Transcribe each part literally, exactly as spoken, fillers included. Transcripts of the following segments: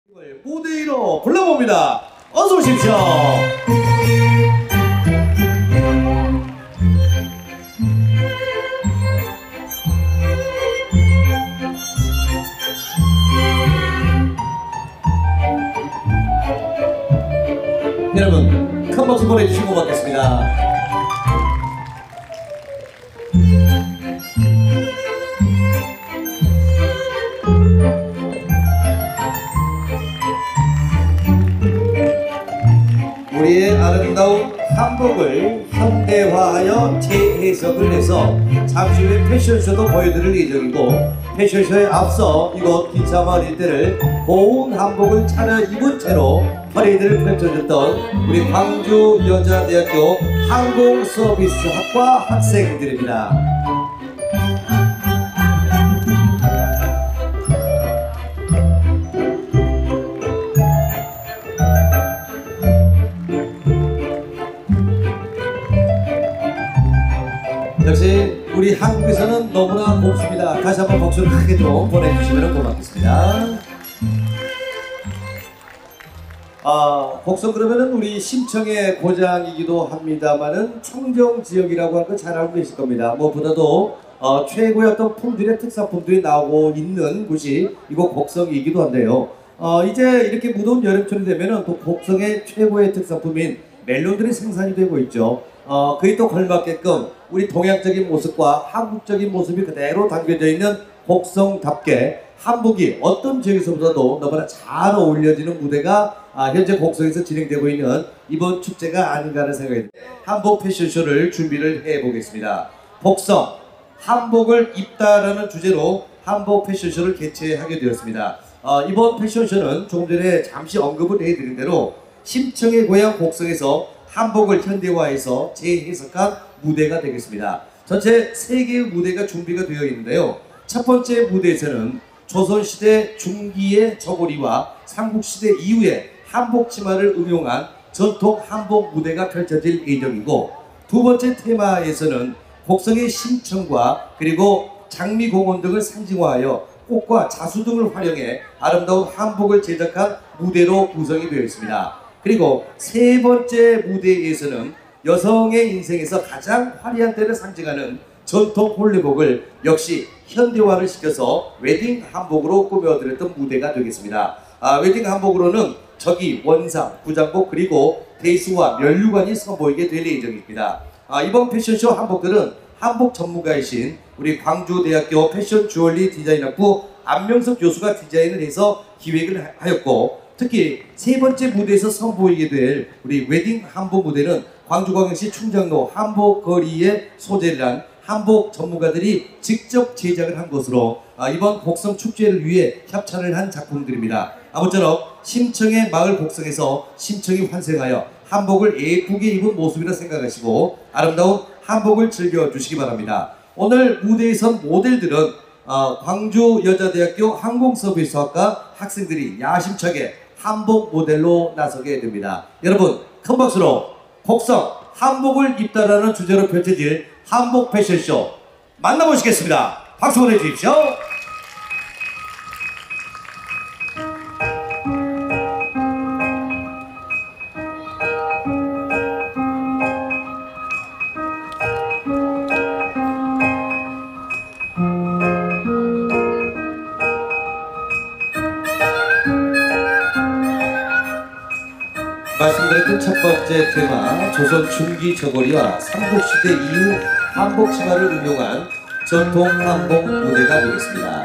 무대 위로 불러봅니다. 어서 오십시오. 여러분 큰 박수 보내주시고 고맙겠습니다. 우리의 아름다운 한복을 현대화하여 재해석을 해서 잠시 후에 패션쇼도 보여드릴 예정이고, 패션쇼에 앞서 이곳 기차마을 일대를 고운 한복을 차려입은 채로 퍼레이드를 펼쳐줬던 우리 광주여자대학교 항공서비스학과 학생들입니다. 역시 우리 한국에서는 너무나 곱습니다. 다시 한번 박수를 크게 좀 보내주시면 고맙겠습니다. 아, 곡성 그러면은 우리 심청의 고장이기도 합니다만은 청정 지역이라고 하는 거 잘 알고 계실 겁니다. 무엇보다도 어, 최고의 어떤 품들의 특산품들이 나오고 있는 곳이 이곳 곡성이기도 한데요. 어, 이제 이렇게 무더운 여름철이 되면은 또 곡성의 최고의 특산품인 멜론들이 생산이 되고 있죠. 어, 그에 또 걸맞게끔 우리 동양적인 모습과 한국적인 모습이 그대로 담겨져 있는 곡성답게 한복이 어떤 지역에서보다도 너무나 잘 어울려지는 무대가 아, 현재 곡성에서 진행되고 있는 이번 축제가 아닌가 하는 생각이 듭니다. 한복 패션쇼를 준비를 해보겠습니다. 곡성 한복을 입다라는 주제로 한복 패션쇼를 개최하게 되었습니다. 어, 이번 패션쇼는 조금 전에 잠시 언급을 해드린 대로 심청의 고향 곡성에서 한복을 현대화해서 재해석한 무대가 되겠습니다. 전체 세 개의 무대가 준비가 되어 있는데요. 첫 번째 무대에서는 조선시대 중기의 저고리와 삼국시대 이후에 한복 치마를 응용한 전통 한복 무대가 펼쳐질 예정이고, 두 번째 테마에서는 곡성의 심청과 그리고 장미공원 등을 상징화하여 꽃과 자수 등을 활용해 아름다운 한복을 제작한 무대로 구성이 되어 있습니다. 그리고 세 번째 무대에서는 여성의 인생에서 가장 화려한 때를 상징하는 전통 홀리복을 역시 현대화를 시켜서 웨딩 한복으로 꾸며드렸던 무대가 되겠습니다. 아, 웨딩 한복으로는 저기, 원상, 구장복 그리고 대수와 면류관이 선보이게 될 예정입니다. 아, 이번 패션쇼 한복들은 한복 전문가이신 우리 광주대학교 패션 주얼리 디자인학부 안명석 교수가 디자인을 해서 기획을 하였고, 특히 세 번째 무대에서 선보이게 될 우리 웨딩 한복 무대는 광주광역시 충정로 한복거리에 소재를 한 한복 전문가들이 직접 제작을 한 것으로 이번 곡성 축제를 위해 협찬을 한 작품들입니다. 아무쪼록 심청의 마을 곡성에서 심청이 환생하여 한복을 예쁘게 입은 모습이라 생각하시고 아름다운 한복을 즐겨주시기 바랍니다. 오늘 무대에 선 모델들은 광주여자대학교 항공서비스학과 학생들이 야심차게 한복 모델로 나서게 됩니다. 여러분 큰 박수로 곡성 한복을 입다라는 주제로 펼쳐질 한복 패션쇼 만나보시겠습니다. 박수 보내주십시오. 말씀드렸던 첫 번째 테마, 조선 중기 저고리와 삼국시대 이후 한복 치마를 응용한 전통 한복 무대가 되겠습니다.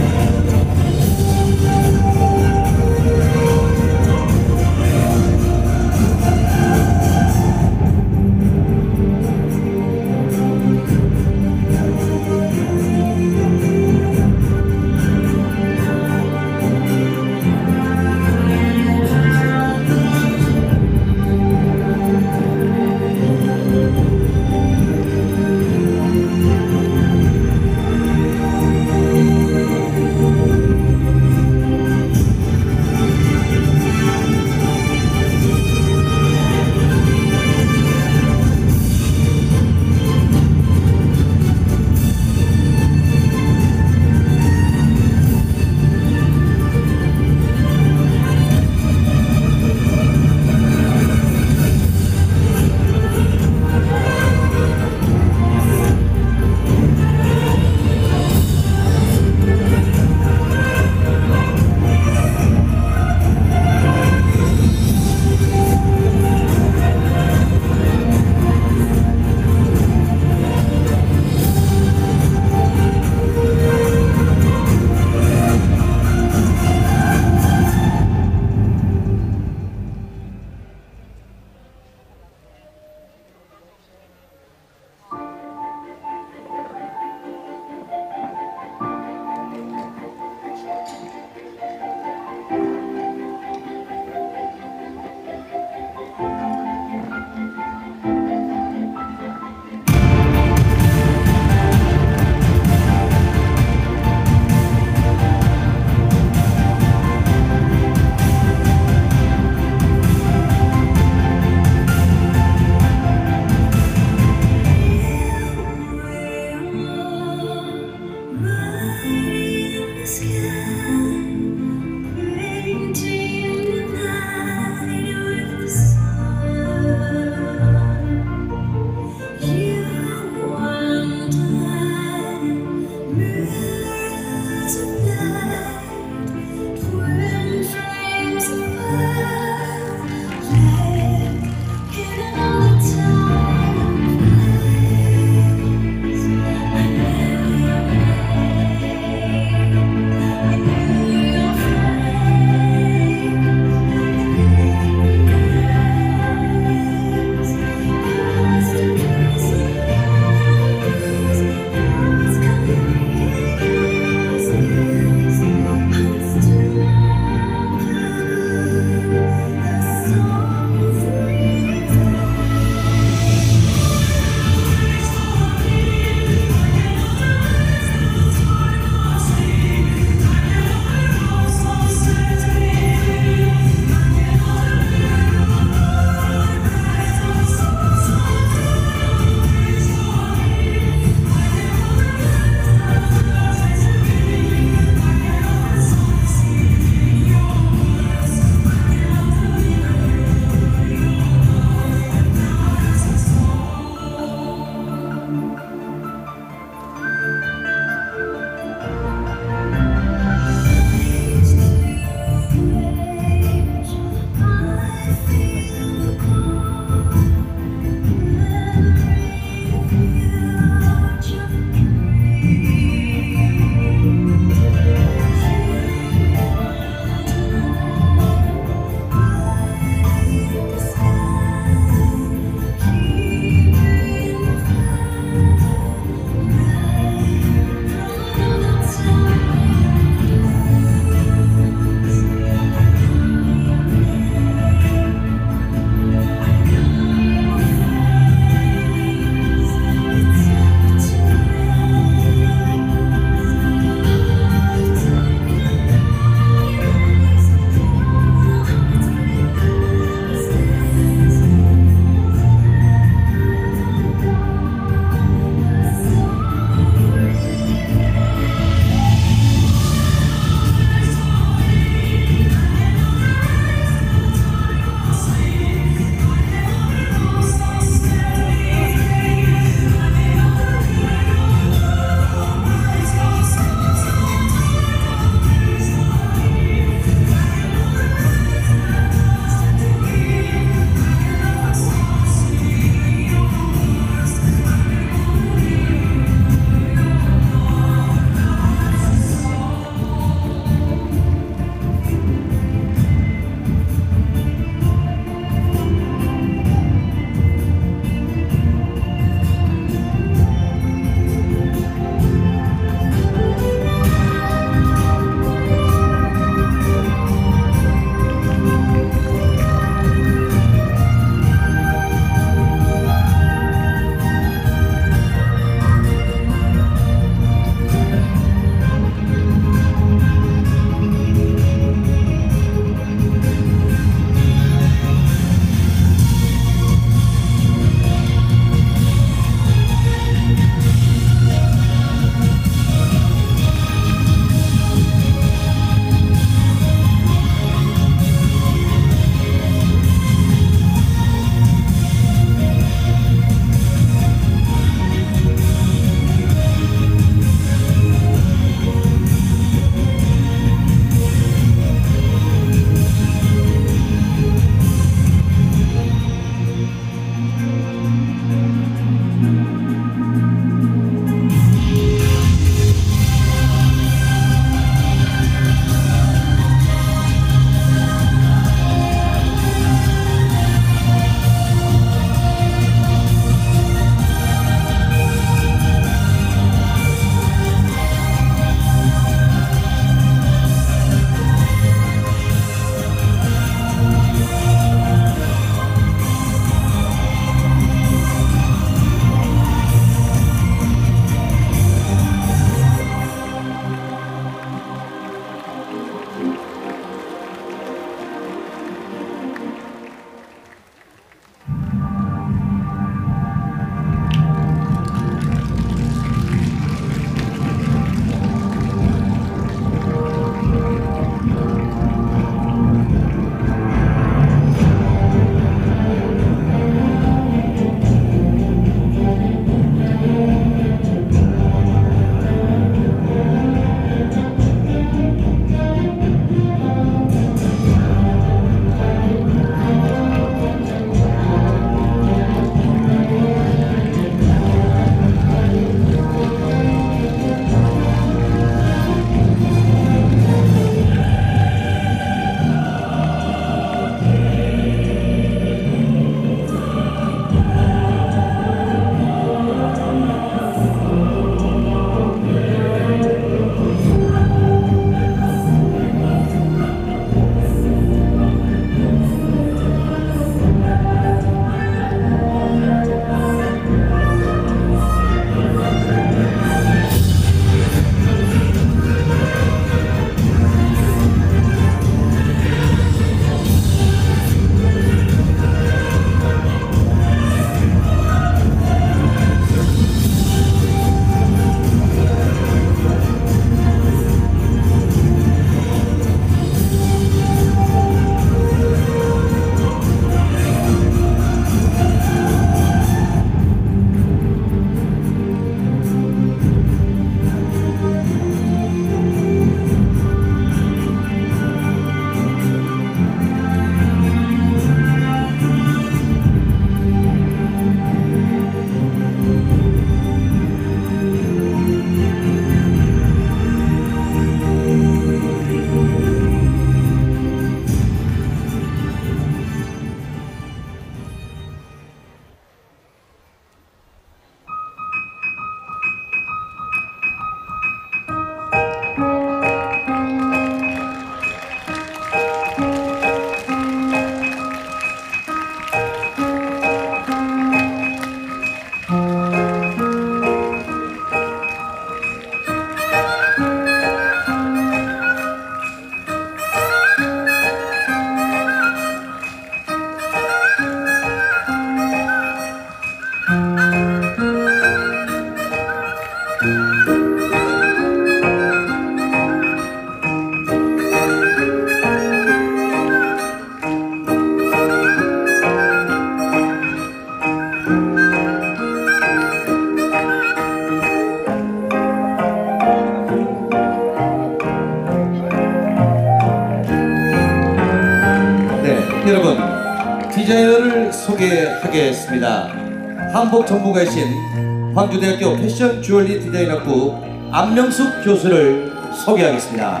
소개하겠습니다. 한복 전문가이신 광주대학교 패션 주얼리 디자인학부 안명숙 교수를 소개하겠습니다.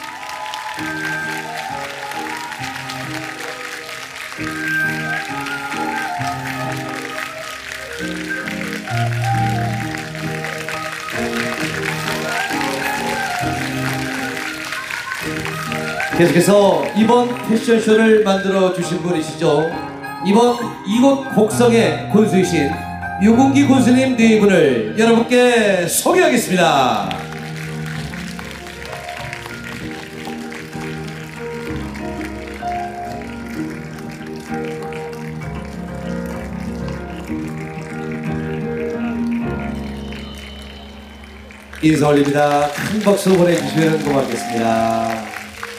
계속해서 이번 패션쇼를 만들어 주신 분이시죠. 이번 이곳 곡성의 군수이신 유군기 군수님 네 분을 여러분께 소개하겠습니다. 인사 올립니다. 큰 박수 보내주시면 고맙겠습니다.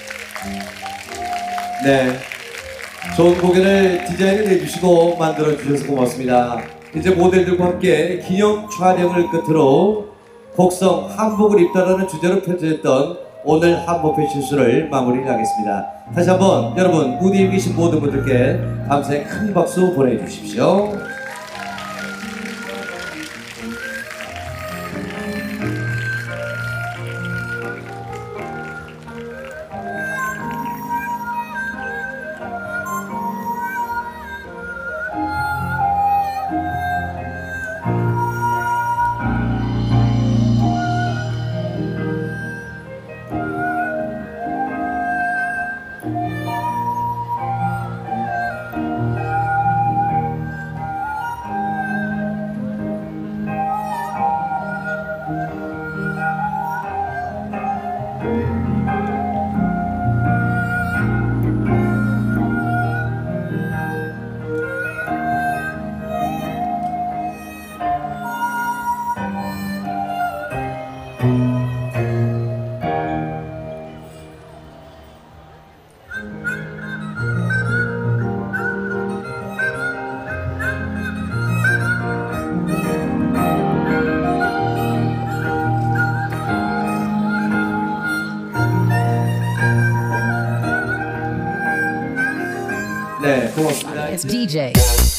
네, 좋은 공연을 디자인을 해주시고 만들어 주셔서 고맙습니다. 이제 모델들과 함께 기념 촬영을 끝으로 곡성 한복을 입다라는 주제로 펼쳐졌던 오늘 한복 패션쇼를 마무리하겠습니다. 다시 한번 여러분 무대 위에 계신 모든 분들께 감사의 큰 박수 보내주십시오. 네, 고맙습니다. It's D J.